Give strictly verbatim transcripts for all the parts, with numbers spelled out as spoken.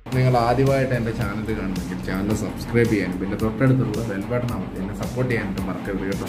നിങ്ങൾ ആദ്യമായിട്ട് എൻ്റെ ചാനൽ കാണുന്നെങ്കിൽ ചാനൽ സബ്സ്ക്രൈബ് ചെയ്യാനും പിന്നെ തൊട്ടടുത്തുള്ള ബെൽ ബട്ടൺ അമർത്തി എന്നെ സപ്പോർട്ട് ചെയ്യാനായിട്ട് മറക്കരുത് കേട്ടോ.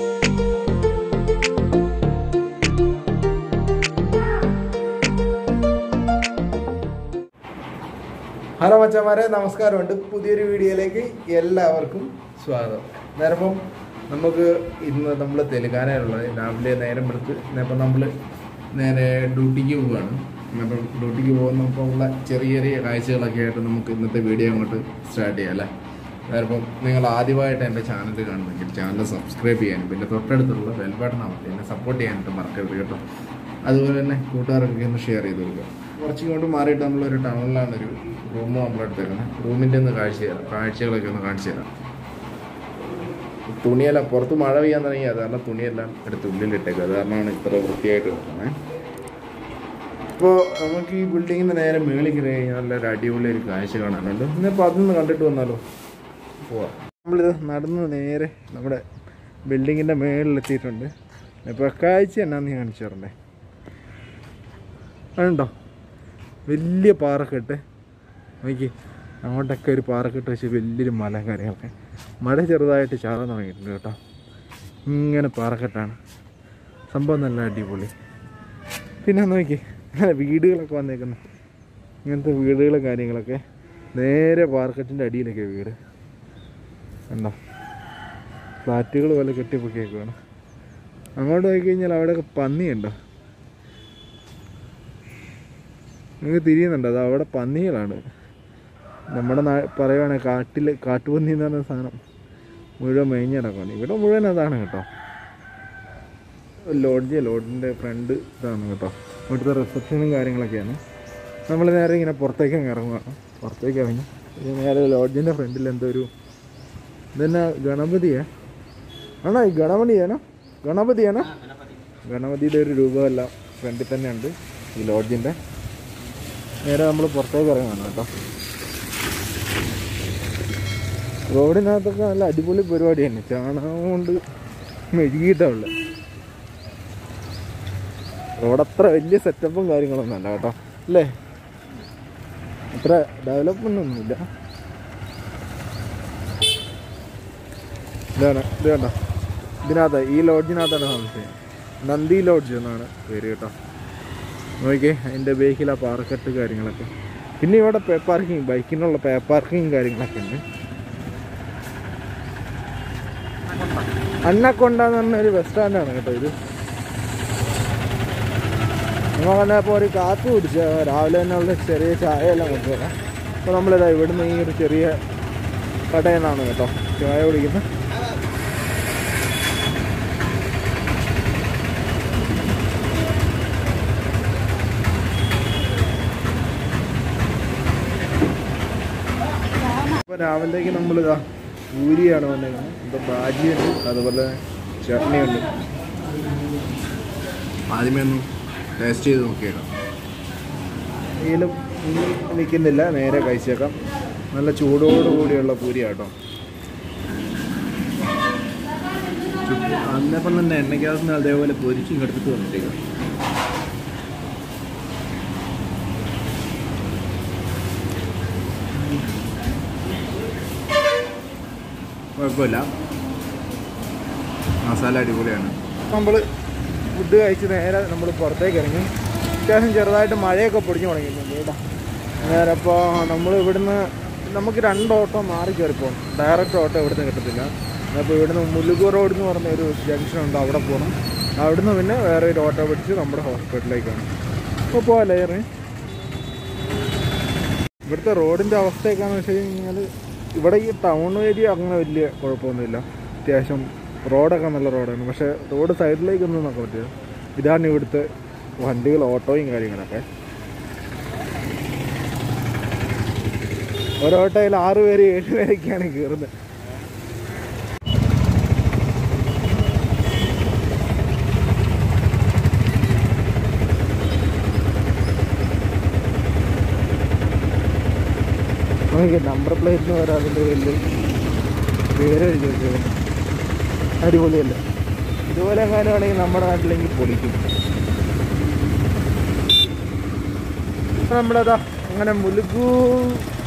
ഹലോ മച്ചാമാരെ, നമസ്കാരമുണ്ട്. പുതിയൊരു വീഡിയോയിലേക്ക് എല്ലാവർക്കും സ്വാഗതം. നേരപ്പം നമുക്ക് ഇന്ന് നമ്മൾ തെലുങ്കാനയിലുള്ളത് രാവിലെ നേരം എടുത്ത് ഇപ്പം നമ്മൾ നേരെ ഡ്യൂട്ടിക്ക് പോവുകയാണ്. അപ്പം ഡ്യൂട്ടിക്ക് പോകുന്നപ്പോൾ ഉള്ള ചെറിയ ചെറിയ കാഴ്ചകളൊക്കെ ആയിട്ട് നമുക്ക് ഇന്നത്തെ വീഡിയോ അങ്ങോട്ട് സ്റ്റാർട്ട് ചെയ്യാം അല്ലേ. നേരപ്പം നിങ്ങൾ ആദ്യമായിട്ട് എൻ്റെ ചാനൽ കാണുന്നെങ്കിൽ ചാനൽ സബ്സ്ക്രൈബ് ചെയ്യാനും പിന്നെ തൊട്ടടുത്തുള്ള ബെൽ ബട്ടൺ അമർത്തി എന്നെ സപ്പോർട്ട് ചെയ്യാനായിട്ട് മറക്കരുത് കേട്ടോ. അതുപോലെ തന്നെ കൂട്ടുകാർക്കൊക്കെ ഒന്ന് ഷെയർ ചെയ്ത് കൊടുക്കുക. കുറച്ചിങ്ങോട്ട് മാറിയിട്ട് നമ്മളൊരു ടൗണിലാണ് ഒരു റൂം നമ്മളെടുത്തേക്കുന്നത്. റൂമിൻ്റെ ഒന്ന് കാഴ്ച തരാം, കാഴ്ചകളൊക്കെ ഒന്ന് കാണിച്ചു തരാം. തുണിയെല്ലാം പുറത്ത് മഴ പെയ്യാൻ തുടങ്ങി, അത് കാരണം തുണിയെല്ലാം എടുത്ത് ഉള്ളിലിട്ടേക്കുക. അത് കാരണമാണ് ഇത്ര വൃത്തിയായിട്ട് വെക്കുന്നത്. ഇപ്പോൾ നമുക്ക് ഈ ബിൽഡിങ്ങിൻ്റെ നേരെ മേളിൽ കയറി കഴിഞ്ഞാൽ നല്ലൊരു അടിപൊളി ഒരു കാഴ്ച കാണാനുണ്ട്. ഇന്നിപ്പോൾ അതൊന്ന് കണ്ടിട്ട് വന്നാലോ, പോവാം. നമ്മളിത് നടന്ന് നേരെ നമ്മുടെ ബിൽഡിങ്ങിൻ്റെ മേളിലെത്തിയിട്ടുണ്ട്. ഇപ്പോൾ കാഴ്ച എന്നാന്ന് കാണിച്ചു തരണ്ടേ. അതുണ്ടോ വലിയ പാറക്കെട്ട്, നോക്കി അങ്ങോട്ടൊക്കെ ഒരു പാറക്കെട്ട് വെച്ച് വലിയൊരു മല കാര്യങ്ങളൊക്കെ. മഴ ചെറുതായിട്ട് ചാറാൻ തുടങ്ങിയിട്ടുണ്ട് കേട്ടോ. ഇങ്ങനെ പാറക്കെട്ടാണ് സംഭവം, നല്ല അടിപൊളി. പിന്നെ നോക്കി അങ്ങനെ വീടുകളൊക്കെ വന്നേക്കുന്നത്, ഇങ്ങനത്തെ വീടുകളും കാര്യങ്ങളൊക്കെ നേരെ പാറക്കെട്ടിൻ്റെ അടിയിലൊക്കെ വീട് ഉണ്ടോ. ഫ്ലാറ്റുകൾ പോലെ കെട്ടിപ്പൊക്കിയേക്കുവാണ്. അങ്ങോട്ട് പോയി കഴിഞ്ഞാൽ അവിടെയൊക്കെ പന്നിയുണ്ടോ, നിങ്ങൾക്ക് തിരിയുന്നുണ്ട്. അത് അവിടെ പന്നികളാണ്. നമ്മുടെ നാ പറയുവാണെങ്കിൽ കാട്ടിൽ കാട്ടുപന്നി എന്ന് പറഞ്ഞ സാധനം മുഴുവൻ മേഞ്ഞടക്കാണ്. ഇവിടെ മുഴുവൻ അതാണ് കേട്ടോ. ലോഡ്ജ്, ലോഡ്ജിൻ്റെ ഫ്രണ്ട് ഇതാണ് കേട്ടോ. ഇവിടുത്തെ റിസപ്ഷനും കാര്യങ്ങളൊക്കെയാണ്. നമ്മൾ നേരെ ഇങ്ങനെ പുറത്തേക്ക് ഇറങ്ങുകയാണ്. പുറത്തേക്ക് ഇറങ്ങി നേരെ ലോഡ്ജിൻ്റെ ഫ്രണ്ടിൽ എന്തോ ഒരു ഇതെന്നാ ഗണപതിയാ ആണോ, ഈ ഗണപതിയാണോ ഗണപതിയാണോ ഗണപതിയുടെ ഒരു രൂപമെല്ലാം ഫ്രണ്ടിൽ തന്നെ ഉണ്ട് ഈ ലോഡ്ജിൻ്റെ. നേരെ നമ്മൾ പുറത്തേക്ക് ഇറങ്ങുകയാണ് കേട്ടോ. റോഡിനകത്തൊക്കെ നല്ല അടിപൊളി പരിപാടി തന്നെ. ചാണകം കൊണ്ട് മെഴുകിയിട്ടാണ്. റോഡത്ര വലിയ സെറ്റപ്പും കാര്യങ്ങളൊന്നും അല്ല കേട്ടോ, അല്ലേ. അത്ര ഡെവലപ്മെൻ്റ് ഒന്നുമില്ല. ഇതാണ് ഇത് കണ്ടോ, ഇതിനകത്ത് ഈ ലോഡ്ജിനകത്താണ് താമസിച്ചത്. നന്ദി ലോഡ്ജ് എന്നാണ് പേര് കേട്ടോ. നോക്കിയേ അതിൻ്റെ ബേക്കിൽ ആ പാർക്കെട്ട് കാര്യങ്ങളൊക്കെ. പിന്നെ ഇവിടെ പേ പാർക്കിങ്, ബൈക്കിനുള്ള പേ പാർക്കിങ് കാര്യങ്ങളൊക്കെ ഉണ്ട്. അന്നക്കൊണ്ടെന്ന് പറഞ്ഞൊരു ബസ് സ്റ്റാൻഡാണ് കേട്ടോ ഇത്. നമ്മൾ വന്നപ്പോൾ ഒരു കാപ്പി കുടിച്ച് രാവിലെ തന്നെ ഉള്ള ചെറിയ ചായ എല്ലാം കൊണ്ടുവരാം. അപ്പോൾ നമ്മളിതാ ഇവിടുന്ന് ഈ ഒരു ചെറിയ കടയിൽ നിന്നാണ് കേട്ടോ ചായ കുടിക്കുന്നത്. അപ്പോൾ രാവിലേക്ക് നമ്മളിതാ പൂരിയാണ് വന്നേക്കുന്നത്. ഇപ്പോൾ ബാജിയുണ്ട്, അതുപോലെ ചട്നിയുണ്ട്. ആദ്യമേ ഒന്ന് ടേസ്റ്റ് ചെയ്ത് നോക്കിയേക്കാം. ഇതിലും നിൽക്കുന്നില്ല, നേരെ കഴിച്ചേക്കാം. നല്ല ചൂടോടുകൂടിയുള്ള പൂരിയാട്ടോ. അന്നപ്പം തന്നെ എണ്ണയ്ക്കകത്ത് അതേപോലെ പൊരിച്ചും എടുത്തിട്ട് വന്നിട്ടേക്കാം. കുഴപ്പമില്ല, മസാല അടിപൊളിയാണ്. നമ്മൾ ഫുഡ് കഴിച്ച് നേരെ നമ്മൾ പുറത്തേക്ക് ഇറങ്ങി. അത്യാവശ്യം ചെറുതായിട്ട് മഴയൊക്കെ പൊടിഞ്ഞു തുടങ്ങിയിട്ടുണ്ട് കേട്ടോ. നേരെ അപ്പോൾ നമ്മൾ ഇവിടുന്ന് നമുക്ക് രണ്ട് ഓട്ടോ മാറി കയറിപ്പോകണം. ഡയറക്റ്റ് ഓട്ടോ ഇവിടുന്ന് കിട്ടത്തില്ല. അപ്പോൾ ഇവിടുന്ന് മുലുഗു റോഡ് എന്ന് പറഞ്ഞ ഒരു ജംഗ്ഷനുണ്ട്, അവിടെ പോകണം. അവിടുന്ന് പിന്നെ വേറെ ഒരു ഓട്ടോ പിടിച്ച് നമ്മുടെ ഹോസ്പിറ്റലിലേക്കാണ്. അപ്പോൾ പോകാമല്ലേ ഏറെ. ഇവിടുത്തെ റോഡിൻ്റെ അവസ്ഥയൊക്കെയാണെന്ന് വെച്ച് കഴിഞ്ഞാൽ ഇവിടെ ഈ ടൗൺ ഏരിയ അങ്ങനെ വലിയ കുഴപ്പമൊന്നുമില്ല. അത്യാവശ്യം റോഡൊക്കെ നല്ല റോഡാണ്. പക്ഷേ റോഡ് സൈഡിലേക്കൊന്നും നോക്കാൻ പറ്റില്ല. ഇതാണ് ഇവിടുത്തെ വണ്ടികൾ, ഓട്ടോയും കാര്യങ്ങളൊക്കെ. ഒരു ഓട്ടോയിൽ ആറ് പേര് ഏഴ് പേരൊക്കെയാണ് കയറുന്നത്. നമുക്ക് നമ്പർ പ്ലേറ്റിന് വരാം, അതിൻ്റെ വലിയ പേര് എഴുതി വെച്ചത്. അടിപൊളിയല്ല. ഇതുപോലെ എങ്ങാനും ആണെങ്കിൽ നമ്മുടെ നാട്ടിലെങ്കിൽ പൊളിക്കും. നമ്മളതാ അങ്ങനെ മുലുഗു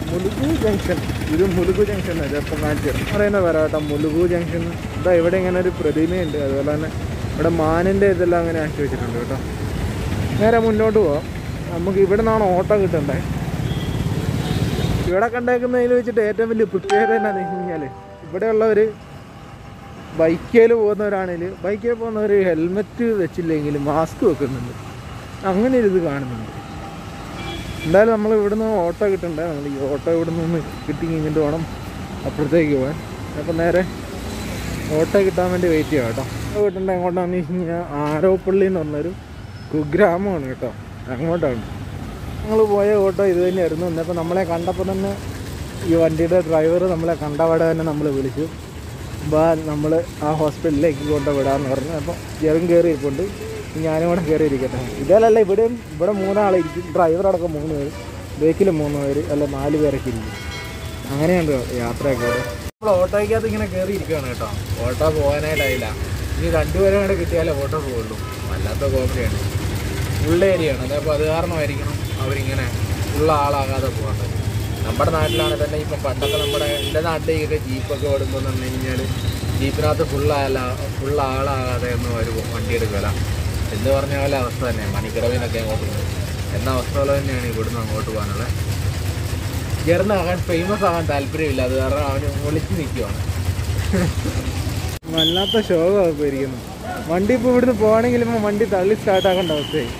മുലുഗു ജംഗ്ഷൻ. ഇത് മുലുഗു ജംഗ്ഷൻ ചിലപ്പോൾ കാണിച്ചു തരും പറയുന്നത് വരാം കേട്ടോ. മുലുഗു ജംഗ്ഷൻ ഇതാ ഇവിടെ ഇങ്ങനെ ഒരു പ്രതിമയുണ്ട്. അതുപോലെ തന്നെ ഇവിടെ മാനിൻ്റെ ഇതെല്ലാം അങ്ങനെ ആക്കി വെച്ചിട്ടുണ്ട് കേട്ടോ. നേരെ മുന്നോട്ട് പോവാം. നമുക്ക് ഇവിടെ നിന്നാണ് ഓട്ടോ കിട്ടണ്ടേ. ഇവിടെ കണ്ടേക്കുന്നതിൽ വെച്ചിട്ട് ഏറ്റവും വലിയ പ്രത്യേകത എന്നാന്ന് വെച്ച് കഴിഞ്ഞാൽ ഇവിടെയുള്ളവർ ബൈക്കേൽ പോകുന്നവരാണെങ്കിൽ ബൈക്കിൽ പോകുന്നവർ ഹെൽമെറ്റ് വെച്ചില്ലെങ്കിൽ മാസ്ക് വെക്കുന്നുണ്ട്. അങ്ങനെ ഒരു ഇത് കാണുന്നുണ്ട്. എന്തായാലും നമ്മൾ ഇവിടുന്ന് ഓട്ടോ കിട്ടണ്ടേ. നമ്മൾ ഈ ഓട്ടോ ഇവിടെ നിന്ന് കിട്ടി കഴിഞ്ഞിട്ട് വേണം അപ്പുറത്തേക്ക് പോകാൻ. അപ്പം നേരെ ഓട്ടോ കിട്ടാൻ വേണ്ടി വെയിറ്റ് ചെയ്യാം കേട്ടോ. ഓട്ടോ കിട്ടണ്ട എങ്ങോട്ടാണെന്ന് വെച്ച് കഴിഞ്ഞാൽ ആരോപ്പള്ളി എന്ന് പറഞ്ഞൊരു കുഗ്രാമമാണ് കേട്ടോ. അങ്ങോട്ടാണ് ഞങ്ങൾ പോയ ഓട്ടോ ഇത് തന്നെയായിരുന്നു. എന്നപ്പോൾ നമ്മളെ കണ്ടപ്പോൾ തന്നെ ഈ വണ്ടിയുടെ ഡ്രൈവർ നമ്മളെ കണ്ടവിടെ തന്നെ നമ്മൾ വിളിച്ചു. ബാ നമ്മൾ ആ ഹോസ്പിറ്റലിലേക്ക് കൊണ്ട് വിടാമെന്ന് പറഞ്ഞു. അപ്പോൾ ചെറും കയറി ഇരിപ്പുണ്ട്. ഞാനും കൂടെ കയറി ഇരിക്കട്ടെ. ഇതേലല്ല ഇവിടെയും ഇവിടെ മൂന്നാളിരിക്കും. ഡ്രൈവറടക്കം മൂന്ന് പേര്, ബേക്കിൽ മൂന്ന് പേര് അല്ല നാല് പേരൊക്കെ ഇരിക്കും. അങ്ങനെയുണ്ട് യാത്രയൊക്കെ. നമ്മൾ ഓട്ടോയ്ക്കകത്ത് ഇങ്ങനെ കയറി ഇരിക്കുകയാണ് കേട്ടോ. ഓട്ടോ പോകാനായിട്ടായില്ല. ഇനി രണ്ടുപേരും കൂടെ കിട്ടിയാലേ ഓട്ടോ പോകുള്ളൂ. വല്ലാത്ത കോമഡിയാണ്. ഉള്ള ഏരിയയാണ്. അതപ്പോൾ അത് കാരണമായിരിക്കണം അവരിങ്ങനെ ഉള്ള ആളാകാതെ പോകേണ്ടത്. നമ്മുടെ നാട്ടിലാണ് തന്നെ ഇപ്പം പണ്ടൊക്കെ നമ്മുടെ എൻ്റെ നാട്ടിലേക്കൊക്കെ ജീപ്പൊക്കെ ഓടുമ്പോൾ എന്ന് പറഞ്ഞു കഴിഞ്ഞാൽ ജീപ്പിനകത്ത് ഫുള്ളല്ല ഫുൾ ആളാകാതെ ഒന്നും അവർ വണ്ടി എടുക്കില്ല എന്ന് പറഞ്ഞ പോലെ അവസ്ഥ തന്നെയാണ്. മണിക്കടവിനൊക്കെ അങ്ങോട്ട് പോകും എന്ന അവസ്ഥ പോലെ തന്നെയാണ് ഇവിടുന്ന് അങ്ങോട്ട് പോകാനുള്ളത്. ജെറിനാകാൻ ഫേമസ് ആകാൻ താല്പര്യമില്ല. അത് കാരണം അവന് ഒളിച്ച് നിൽക്കുവാണ്. വല്ലാത്ത ശോകമാണ് ഇപ്പോൾ ഇരിക്കുന്നു. വണ്ടി ഇപ്പോൾ ഇവിടുന്ന് പോകണമെങ്കിൽ ഇപ്പോൾ വണ്ടി തള്ളി സ്റ്റാർട്ടാക്കേണ്ട അവസ്ഥയായി.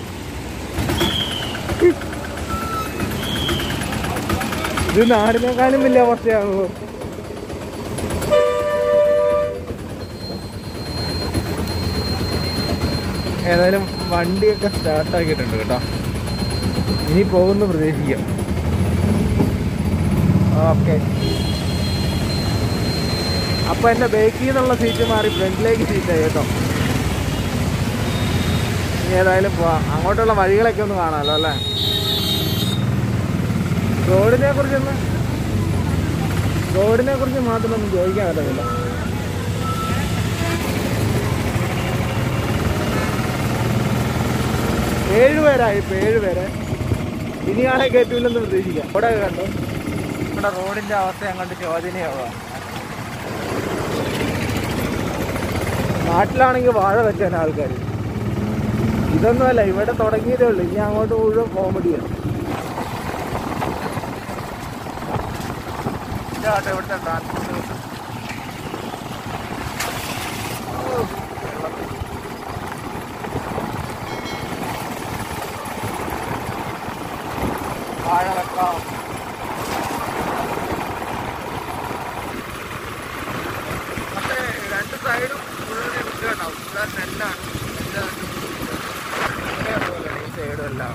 ഇത് നാടിനേക്കാളും വലിയ അവസ്ഥയാകുമോ? ഏതായാലും വണ്ടിയൊക്കെ സ്റ്റാർട്ടാക്കിയിട്ടുണ്ട് കേട്ടോ. ഇനി പോകുന്നു പ്രതീക്ഷിക്കാം. ഓക്കെ. അപ്പോൾ എൻ്റെ ബേക്കിൽ നിന്നുള്ള സീറ്റ് മാറി ഫ്രണ്ടിലേക്ക് സീറ്റായി കേട്ടോ. ഇനി ഏതായാലും പോവാം. അങ്ങോട്ടുള്ള വഴികളൊക്കെ ഒന്ന് കാണാമല്ലോ അല്ലേ. റോഡിനെ കുറിച്ചൊന്നും റോഡിനെ കുറിച്ച് മാത്രമൊന്നും ചോദിക്കാൻ പറ്റത്തില്ല. ഏഴുപേരായി ഇപ്പം ഏഴുപേരെ. ഇനി ആളെ കയറ്റൂലെന്ന് പ്രതീക്ഷിക്കാം. ഇവിടെ കണ്ടു ഇവിടെ റോഡിൻ്റെ അവസ്ഥ അങ്ങോട്ട് ശോചനയാവുക. നാട്ടിലാണെങ്കിൽ വാഴ വെച്ചാൽ ആൾക്കാർ. ഇതൊന്നുമല്ല, ഇവിടെ തുടങ്ങിയതേ ഉള്ളൂ. ഇനി അങ്ങോട്ട് മുഴുവൻ കോമഡിയാണ്. ഇതാട്ടെ ഇവിടുത്തെ ട്രാൻസ്പോർട്ട്. വാഴ വെക്കാം. പക്ഷേ രണ്ട് സൈഡും മുഴുവൻ വിട്ടുണ്ടാവും. ഇവിടെ നെല്ലാണ്. നെല്ല് ഈ സൈഡും എല്ലാം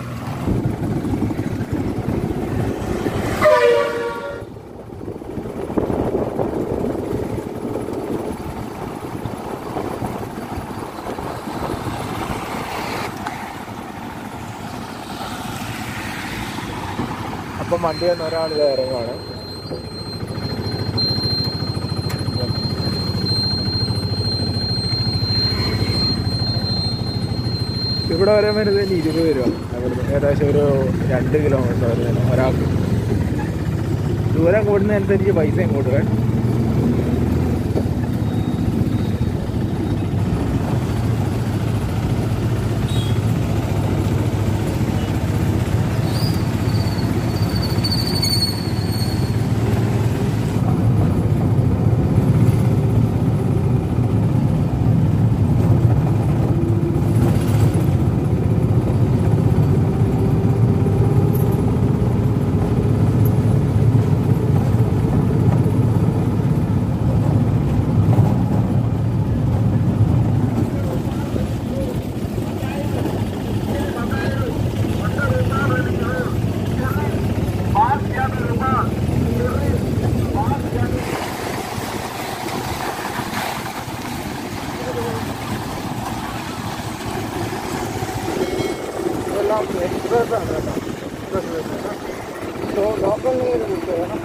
അപ്പം വണ്ടി വന്ന് ഒരാൾ ഇറങ്ങുവാണ്. ഇവിടെ വരെ വരുന്നതിന് ഇരുപത് രൂപ. അവിടുന്ന് ഏകദേശം ഒരു രണ്ട് കിലോമീറ്റർ വരുന്നതിന് ഒരാൾക്ക്. ദൂരം കൂടുന്നതനുസരിച്ച് പൈസയും കൂടുക. एक्सप्रेस ആണ് കേട്ടോ. എക്സ്പ്രസ് ലോക്കൽ നീര് കിട്ടുക.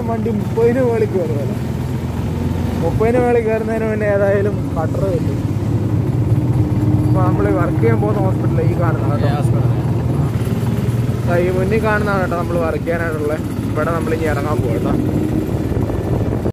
വണ്ടി മുപ്പതിന് മേളിൽ കയറുമല്ലോ. മുപ്പതിന് മേളിൽ കയറുന്നതിന് മുന്നേ ഏതായാലും കട്ടർ കിട്ടും. അപ്പോൾ നമ്മൾ വർക്ക് ചെയ്യാൻ പോകുന്ന ഹോസ്പിറ്റലിൽ ഈ കാണുന്ന കേട്ടോ, ഈ മുന്നിൽ കാണുന്നതാണ് കേട്ടോ നമ്മൾ വർക്ക് ചെയ്യാനായിട്ടുള്ളത്. ഇവിടെ നമ്മളിനി ഇറങ്ങാൻ പോകും കേട്ടോ.